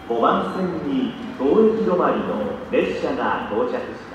5番線に当駅止まりの列車が到着します。